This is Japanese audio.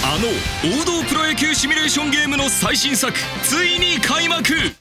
あの王道プロ野球シミュレーションゲームの最新作ついに開幕。